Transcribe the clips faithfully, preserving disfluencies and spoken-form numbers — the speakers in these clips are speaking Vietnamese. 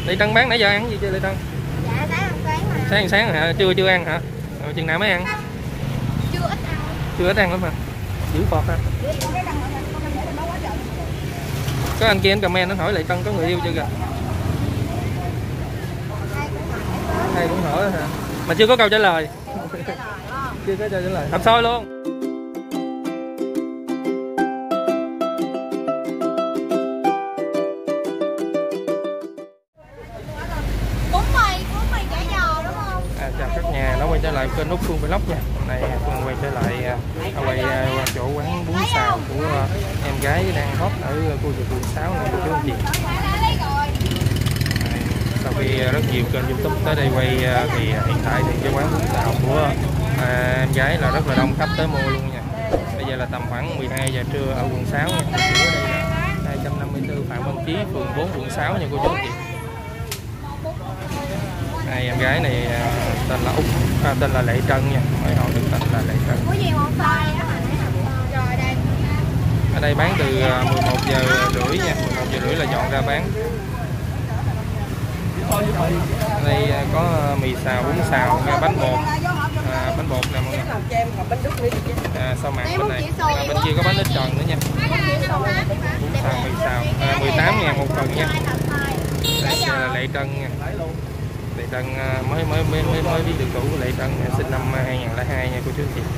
Lệ Tân bán nãy giờ ăn gì chưa Lệ Tân? Dạ sáng ăn sáng mà. Sáng sáng hả? Chưa chưa ăn hả? Rồi chừng nào mới ăn? Chưa ít ăn. Chưa ít ăn lắm hả? Dữ phọt hả? Có anh kia anh comment nó hỏi Lệ Tân có người yêu chưa kìa? Ai cũng hỏi hả? Mà chưa có câu trả lời. Chưa có câu trả lời. Thật soi luôn. Chào các nhà, nó quay trở lại kênh Út Phương Vlog nha. Hôm nay Phương quay trở lại quay chỗ quán bún xào của em gái đang hot ở khu vực quận sáu này cô chú anh chị. Sau khi rất nhiều kênh YouTube tới đây quay thì hiện tại thì cái quán bún xào của à, em gái là rất là đông khách tới mua luôn nha. Bây giờ là tầm khoảng mười hai giờ trưa ở quận sáu nha. Ở đây là hai trăm năm mươi tư Phạm Văn Chí, phường bốn quận sáu nha cô chú anh chị. Này, em gái này tên là Út, à, tên là Lệ Trân nha, hỏi họ được tên là Lệ Trân. Ở đây bán từ mười một giờ rưỡi nha, mười một giờ rưỡi là dọn ra bán. Ở đây có mì xào, bún xào, bánh bột, à, bánh bột nè mọi người. À, sau mặn bên này, à, bên kia có bánh ít tròn nữa nha. Bún xào, mì xào, à, mười tám ngàn một phần nha. Đây là Lệ Trân nha. Lệ Trân mới mới mới mới, mới biết được chủ của Lệ Trân sinh năm hai nghìn không trăm lẻ hai nha cô chú anh chị.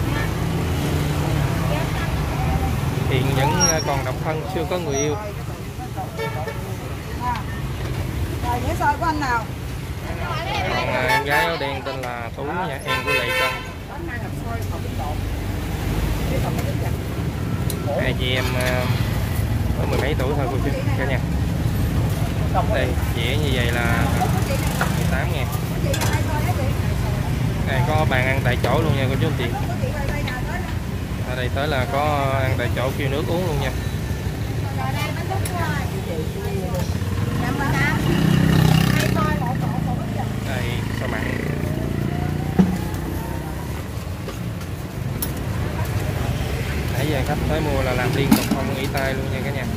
Hiện vẫn còn độc thân, chưa có người yêu. Rồi nhớ soi của anh nào. Còn em gái áo đen tên là Tú nha, em của Lệ Trân. Hai chị em có mười mấy tuổi thôi cô chú cả nhà. Đây dĩa như vậy là mười tám ngàn. Đây có bàn ăn tại chỗ luôn nha cô chú anh chị. Ở đây tới là có ăn tại chỗ kêu nước uống luôn nha. Đây sao mặn. Nãy giờ khách tới mua là làm liên tục không nghỉ tay luôn nha cả nhà.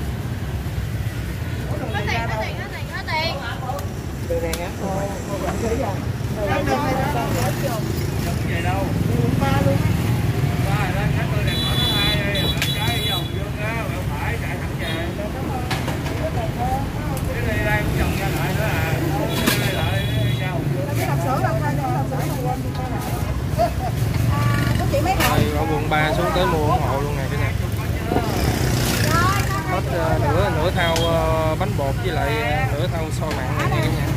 Từ này á. Về đâu? Ba luôn. Ba rồi đó, khách tôi đẹp ở thứ hai đây, trái vòng dương đó, quẹo phải chạy thẳng về. Cái này đây cũng vòng ra lại nữa à. Cái này lại ra Hồng Dương. Cái hộp sữa đâu thôi, cái hộp sữa không quên có chị mấy hộp. Ở quận ba xuống tới mua ủng hộ luôn nè cả nhà. Hết uh, nửa nửa thao uh, bánh bột với lại uh, nửa thao xôi mặn này nha cả nhà.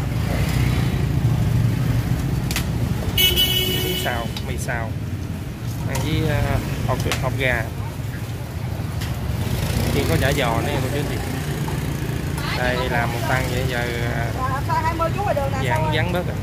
Bún xào, mì xào ăn với uh, hột hột gà. Khi có chả giò nữa cô chú anh chị. Đây làm một tăng vậy giờ uh, vắng vắng bớt rồi.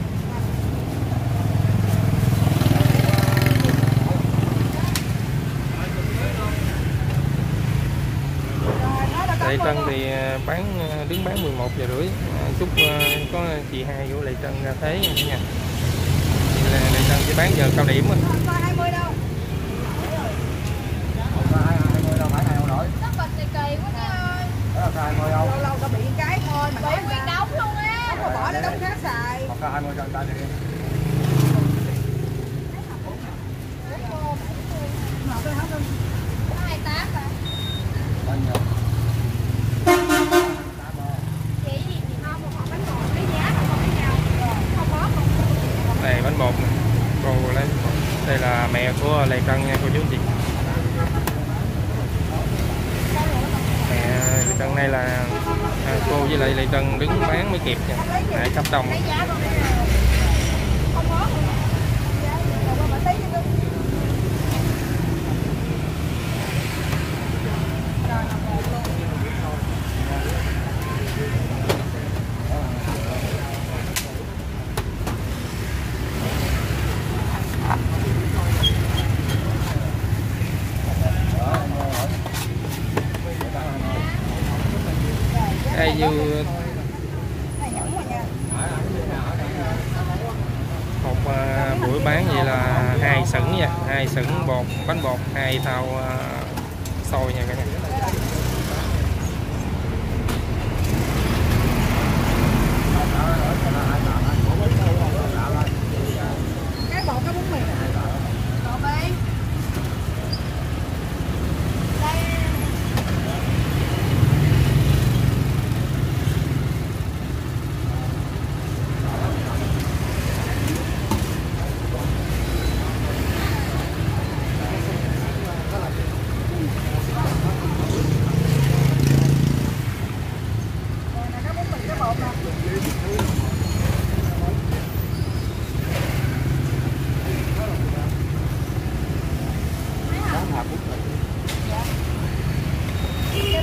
Lệ Trân thì bán đứng bán mười một giờ rưỡi. Chúc có chị hai của Lệ Trân ra thế nha. Lệ Trân chỉ bán giờ cao điểm rồi. Lâu lâu có bị cái thôi mà bị nguyên đóng luôn á. Bỏ nó đóng khác xài. hai mươi trần tay đi. Đây bánh bột này. Cô lấy đây là mẹ của Lệ Trân nha cô chú chị. Mẹ Lệ Trân này là à, cô với lại Lệ Trân đứng bán mới kịp nha. Này cấp đông. Đây như một uh, buổi bán vậy là hai sửng nha, hai sửng bột bánh bột, hai thau uh, xôi nha cả nhà.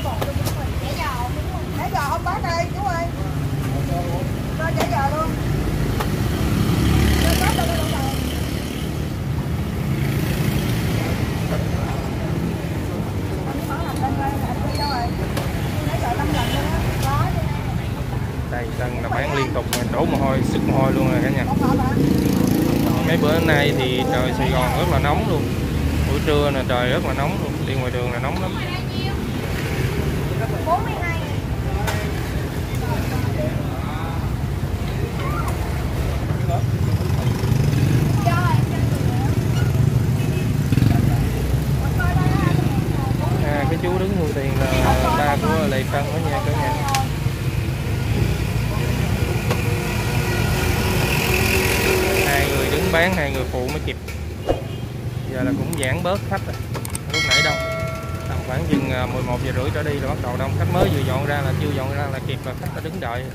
Chả giò không bác ơi, chú ơi. Cho chả giò luôn. Cho bác cho cái đồ. Đây Tân là bán liên tục, đổ mồ hôi, sức mồ hôi luôn rồi cả nhà. Mấy bữa nay thì trời Sài Gòn rất là nóng luôn. Buổi trưa là trời rất là nóng luôn, đi ngoài đường là nóng lắm. À, cái chú đứng mua tiền là ba của Lê Tân đó nha cả nhà. Hai người đứng bán, hai người phụ mới kịp. Giờ là cũng giãn bớt khách rồi. Lúc nãy đông, tầm khoảng chừng mười một giờ rưỡi trở đi là bắt đầu đông. Khách mới vừa dọn ra là chưa dọn ra là kịp, là khách đã đứng đợi.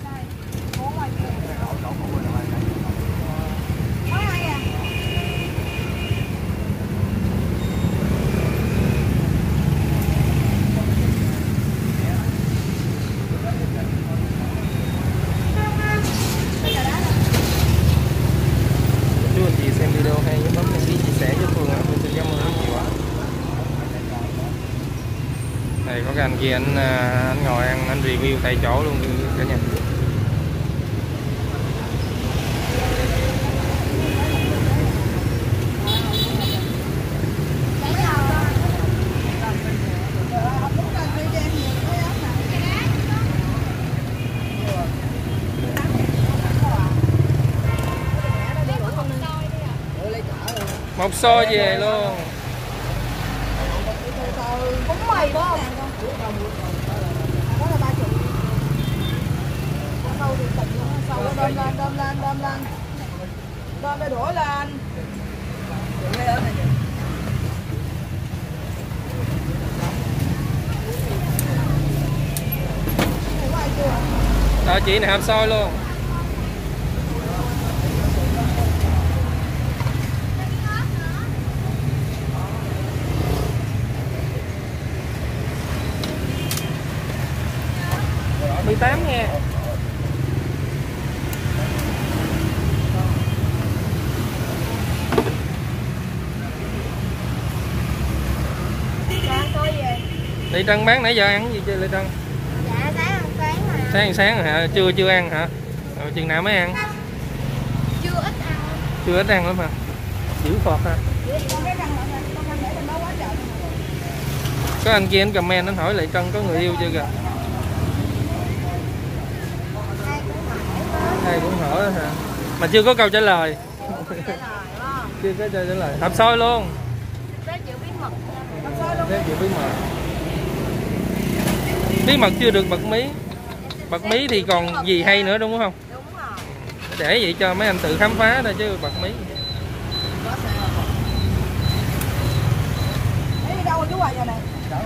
Chú anh chị xem video hay nhớ bấm đăng ký, chia sẻ với Phương ạ. Phương xin cảm ơn rất nhiều ạ. Đây có cái anh kia, anh anh ngồi ăn, anh review tại chỗ luôn cả nhà. Một xô về luôn. Bún mì đó không? Đó là ba triệu. Sâu thì tỉnh luôn, sâu đơm lên, đơm lên, đơm lên. Đơm để đổ lên. Đó chị này hấp xôi luôn. mười tám nha. Lê Trân bán nãy giờ ăn cái gì chưa Lê Trân? Dạ sáng ăn sáng mà. Sáng ăn sáng rồi hả? Chưa chưa ăn hả? Rồi chừng nào mới ăn? Chưa ít ăn. Chưa ít ăn lắm hả? Dữ phọt hả? Có anh kia anh comment anh hỏi Lê Trân có người yêu chưa kìa? Ai cũng hỏi hả? Mà chưa có câu trả lời. Chưa có câu trả lời. Hộp xôi luôn. Đấy chịu bí mật. Đấy chịu bí mật. Bí mật chưa được bật mí. Bật mí thì còn gì hay nữa đúng không? Đúng rồi. Để vậy cho mấy anh tự khám phá thôi chứ bật mí. Đi đâu rồi chú Hoài giờ này?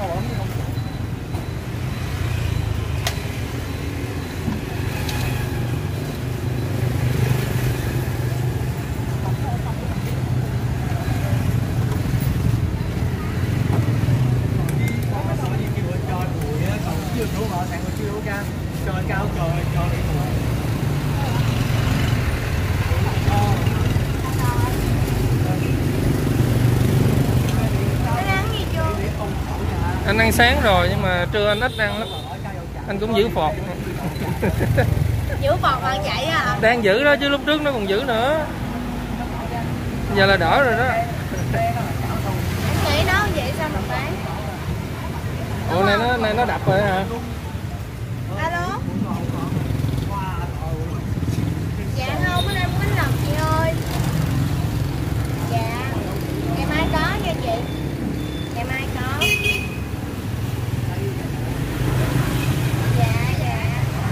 Anh ăn sáng rồi nhưng mà trưa anh ít ăn lắm. Anh cũng giữ phọt. Giữ phọt bạn vậy à? Đang giữ đó chứ lúc trước nó còn giữ nữa. Giờ là đỡ rồi đó. Anh nghĩ nó vậy sao mà bán? Ủa này nó này nó đập rồi hả? Alo. Dạ không, bữa nay không bánh lọc chị ơi. Dạ. Ngày mai có nha chị. Ngày mai có. Dạ dạ.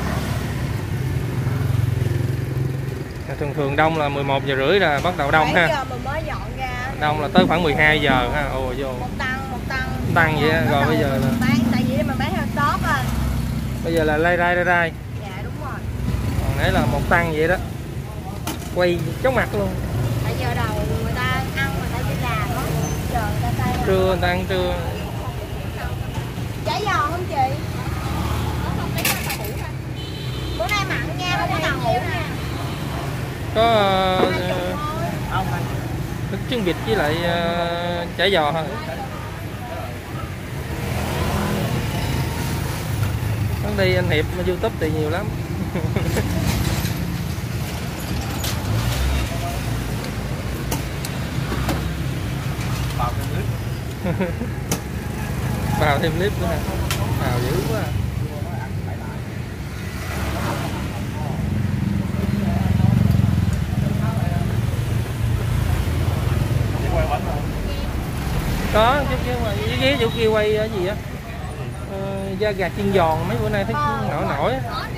Thường thường đông là mười một giờ rưỡi là bắt đầu đông ha. Giờ mình mới dọn ra. Đông là tới khoảng mười hai giờ ha. Ồ vô. Một tăng, một tăng. Tăng vậy á, rồi bây giờ là bán tại vì mình bán theo shop á. Bây giờ là lay rai lay rai. Dạ đúng rồi. Còn nãy là một tăng vậy đó. Quay chóng mặt luôn. Tại giờ đầu người ta ăn người ta đi làm á. Giờ người ta tay. Trưa người ta ăn trưa. Chả giò không chị? Có uh, thức trứng vịt với lại uh, chả giò thôi. Hắn đi anh Hiệp YouTube thì nhiều lắm. Vào thêm clip nữa hả? Vào dữ quá. Có chút chứ mà với ghế chỗ kia quay ở gì á, ờ, da gà chiên giòn mấy bữa nay thấy nổi nổi á.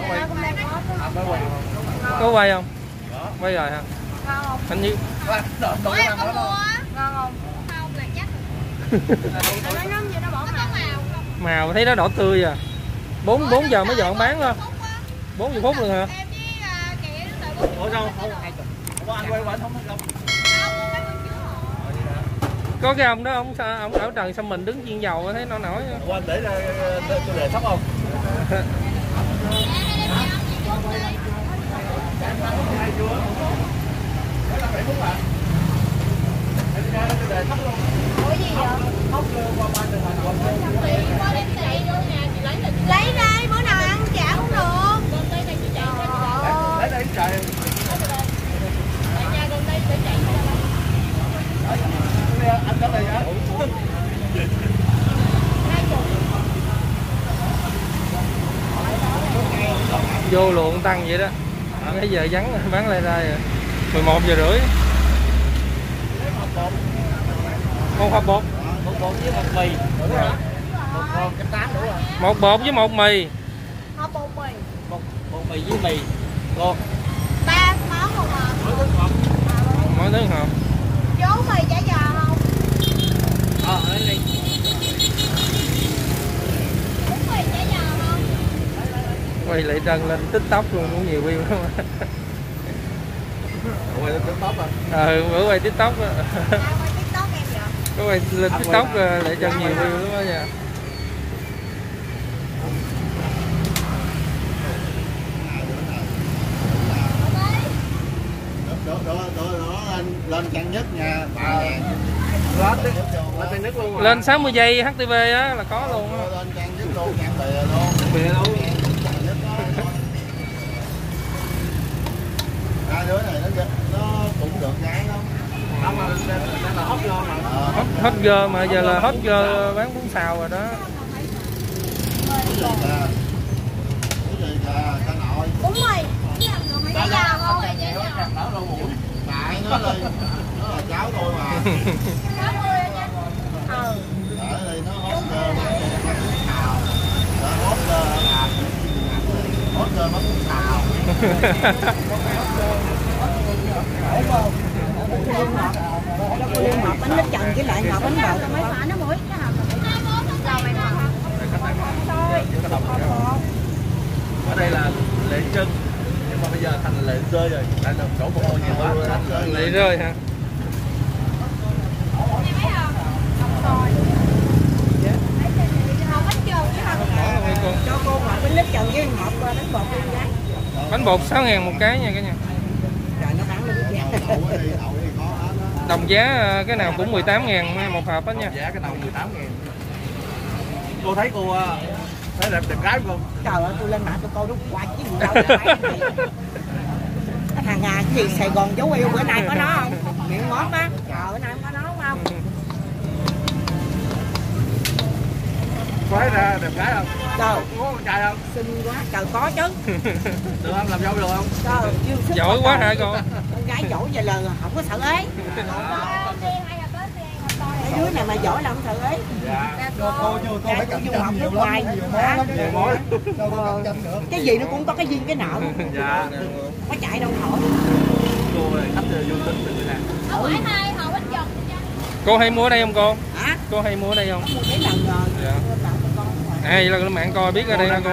Có quay không? Quay rồi hả? Hình như ngon không? Không là chắc. màu thấy nó đỏ tươi à. Bốn bốn giờ mới dọn bán thôi. Bốn giờ phút luôn hả? Ủa sao không? Không anh quay quay không không. Có cái ông đó ông ông ở Trần xong mình đứng chiên dầu thấy nó nổi. Ủa anh để tôi đề sóc không? Ủa gì vậy? Lấy đây, bữa nào ăn chả cũng được. Lấy đây trời. Anh có này hả? Vô luồng tăng vậy đó. Bây giờ vắng bán lại đây rồi. mười một giờ rưỡi. Một hộp bột. Một bột với một mì. Một trăm tám nữa rồi. Một bột với một mì. Hộp bột mì. Một một mì với mì. Cô. Ba món không à? Mỗi thứ hộp. Chú mì chả giò không? Ờ, lấy đi. Chú mì chả giò không? Quay lại Trần lên TikTok luôn cũng nhiều view lắm. Quay lên TikTok à? Ờ, bữa quay TikTok á. À, quay TikTok em vậy? Có quay lên TikTok lại Trần nhiều view lắm đó nha. Đó, đó, đó, đó, lên, lên trang nhất nha. Lên đi, lên trang nhất luôn. Lên sáu mươi giây hát tê vê á là có luôn á. Lên trang nhất luôn, trang bìa luôn. Bìa luôn. Hai đứa này nó, nó cũng được gái lắm. Không mà đang là hot girl mà. Hot, hot girl mà giờ là hot girl bán bún xào rồi đó. Cái gì kìa? Cái gì kìa? Cha nội. Bún mì. Chả giò không? Đỡ đâu mũi. Tại nó đi. Nó là cháu tôi mà. Ừ. Để đi nó hot girl bán bún xào. Hot girl là hot girl bán bún xào. Ngọt bánh nít trần với lại ngọt bánh bột. Mấy quả nó mũi cái hộp Ở đây là Lệ Trân nhưng mà bây giờ thành Lệ Rơi rồi, tại là chỗ một ngôi nhiều quá. Lệ Rơi hả? Cho cô ngọt bánh nít trần với ngọt bánh bột đi gái. Bánh bột sáu ngàn một cái nha cả nhà. Trời nó bán lên giá. Đồng giá cái nào cũng mười tám ngàn một hộp đó nha. Giá cái nào mười tám ngàn. Cô thấy cô thấy đẹp đẹp gái không? Trời ơi tôi lên mạng tôi coi nó quạt cái gì đâu. Cái thằng à cái gì Sài Gòn dấu yêu bữa nay có nó không? Miệng ngót á. Trời bữa nay không có nó không? Có thấy ra đẹp gái không? Trời có con trai không? xinh quá trời có chứ. Được không? Làm dâu được không? Trời yêu sức Giỏi quá hả cô? Con gái giỏi vậy là không có sợ ế. Cái đứa này mà giỏi là không sợ ế. Dạ. Cô cô chứ cô phải cạnh tranh nhiều lắm, nhiều món lắm. Nhiều món. Đâu có cạnh tranh nữa. Cái gì nó cũng có cái duyên cái nợ. Dạ. Có chạy đâu khỏi. Cô này khách vô tính từ nè. Cô hay mua ở đây không cô? Hả? Cô hay mua ở đây không? Có một cái lần rồi. Dạ. Ai là mạng coi biết ở đây hả cô?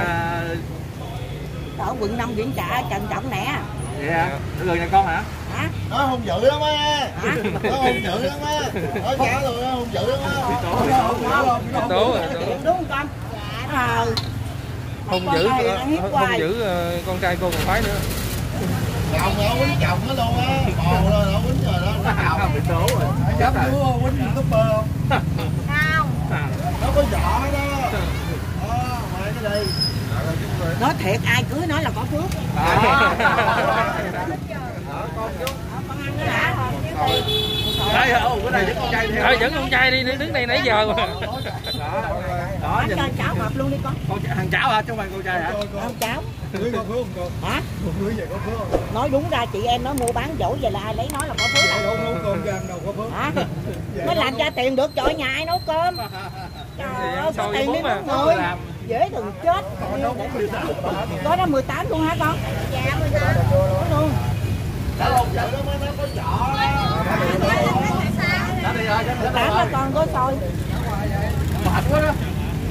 Ở quận năm Viễn Trà Trần Trọng nè. Vậy hả? Ở gần nhà con hả? Hả? Nó hung dữ lắm á. Nó hung dữ lắm á. Nói trả rồi nó hung dữ lắm á. Đố rồi. Đúng không con? Ờ. Hung dữ hung dữ con trai cô còn phái nữa. chồng nó quýnh chồng nó luôn á, bồ rồi nó quýnh rồi đó, nó hào bị đổ rồi. Dám đứa quýnh youtuber không? Không. Nó có vợ đó. Đó, mày cái đây. Nói thiệt ai cưới nói là có phước. Đây không, cái này vẫn con trai theo. Ờ, vẫn con trai đi, đứng đây nãy giờ mà. Đó, Cho cháu hợp luôn đi con. con hàng cháu hả, chứ không phải con trai hả? Không cháu. Cưới có phước không cô? Hả? Cưới vậy có phước không? Nói đúng ra chị em nó mua bán dỗ về là ai lấy nói là có phước. Vậy không nấu cơm cho ăn đâu có phước. Hả? Mới làm ra tiền được trời nhà ai nấu cơm. Trời ơi, có tiền đi nấu người. Dễ đừng chết. Có đó mười tám luôn hả con? Dạ mười tám. Luôn. Đã lâu vậy đó mới có vợ đó. Tám là con có xôi. Mệt quá đó.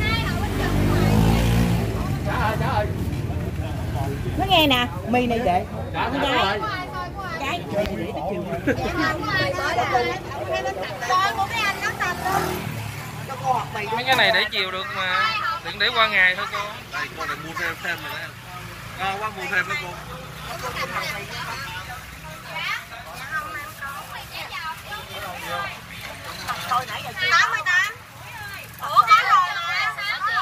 Trả ơi, trả ơi. Nó nghe nè, mì này để. Trả Con trả gái. rồi. Gái. Coi của mấy anh nó tập luôn. Mấy cái này để chiều được mà, đừng để qua ngày thôi cô. Đây, cô này mua thêm thêm rồi đấy. À, qua mua thêm đó cô. tám mươi tám. Ủa có rồi mà.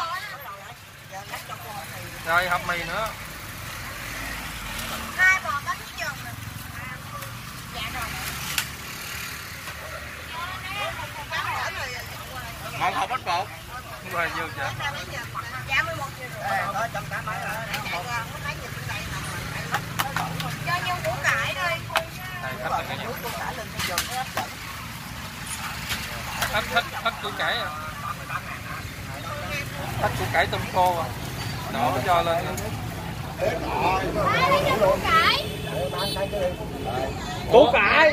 Rồi hộp mì nữa. Hai bò bánh chừng. Dạ rồi. Một hộp bánh bột. Rồi vô chợ. Dạ mười một triệu rưỡi. Cho nhiêu củ cải thôi. Đây, khách là cái gì? Thách, thách, thách củ cải à? Thách củ cải tôm khô à? Đổ cho lên. Củ cải. Củ cải!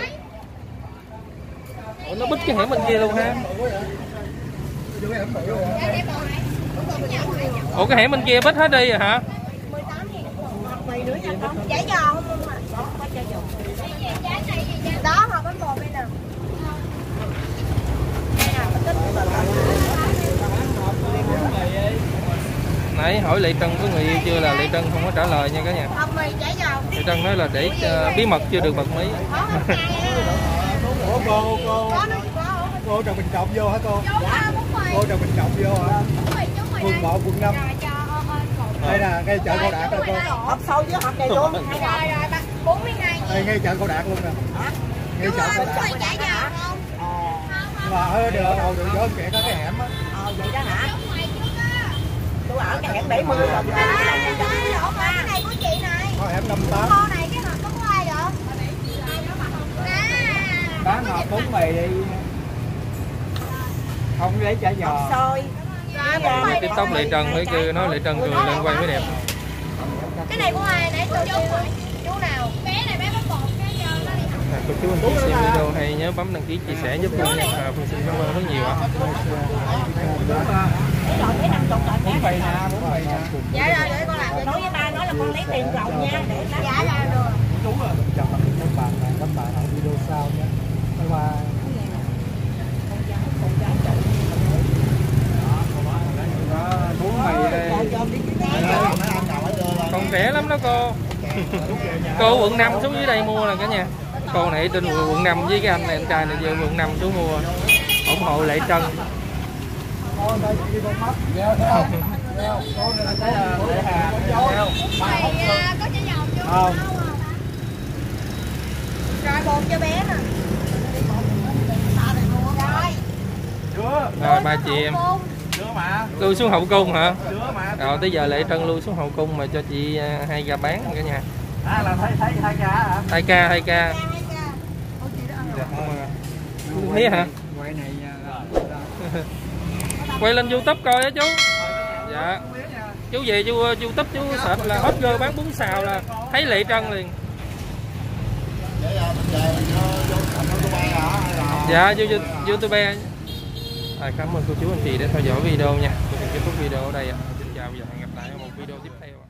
Ủa, nó bít cái hẻm bên kia luôn ha? Ủa cái hẻm bên kia bít hết đi rồi hả? mười tám nghìn. Mì nữa nha con. Chả giò không luôn mà. Có chả giò. Đó hộp bánh bột đây nè. Nãy hỏi Lệ Trân có người yêu chưa là Lệ Trân không có trả lời nha cả nhà. Hộp mì chả giò. Lệ Trân nói là để uh, bí mật chưa được bật mí. Ủa cô, cô, cô Trần Bình Trọng vô hả cô? Cô Trần Bình Trọng vô hả? Phường một, quận năm. Đây nè, ngay chợ Cô Đạt cô. Hộp xôi với hộp này luôn. Rồi rồi, bốn mươi hai. Đây ngay chợ Cô Đạt luôn nè. Ngay chợ Cô Đạt. Chả giò không? Mà ở đường đầu đường gió kẹt có cái hẻm á. Ờ vậy đó hả? Tôi ở cái hẻm bảy mươi rồi. Cái này của chị này. Có hẻm năm tám. Cô này cái hộp có của ai vậy? Bán hộp bún mì đi. Không lấy chả giò. Hộp xôi. Tiếp tóc Lệ Trân mới kêu nói Lệ Trân cười lên quay mới đẹp. Cái này của ai nãy tôi chú chú nào? Bé này bé bánh bột cái giờ nó đi học. À, cô chú anh chị xem video hay nhớ bấm đăng ký chia sẻ giúp Phương nha. À, Phương xin cảm ơn rất nhiều ạ. Bún mì nè, bún mì nè. Dạ rồi để con làm. Nói với ba nói là con lấy tiền rộng nha để lát. Dạ dạ được. Chú rồi. Chào các bạn, các bạn ở video sau nhé. Bye bye. Bún mì đây. Còn rẻ lắm đó cô. Cô quận năm xuống dưới đây mua nè cả nhà. Cô này trên quận năm với cái anh này, anh trai này vô quận năm xuống mua. Ủng hộ Lệ Trân. Rồi bột cho bé nè. Rồi ba chị em lui xuống hậu cung hả? Rồi tới giờ Lệ Trân lui xuống hậu cung mà cho chị hai ca bán cả nhà. À là thấy thấy hai ca hả? Hai ca hai ca. Thấy hả? Quay này Quay lên YouTube coi á chú. Dạ. Chú về chú YouTube chú search là hot girl bán bún xào là thấy Lệ Trân liền. Dạ vô YouTube. À, cảm ơn cô chú anh chị đã theo dõi video nha. Tôi sẽ kết thúc video ở đây ạ. Xin chào và hẹn gặp lại ở một video tiếp theo.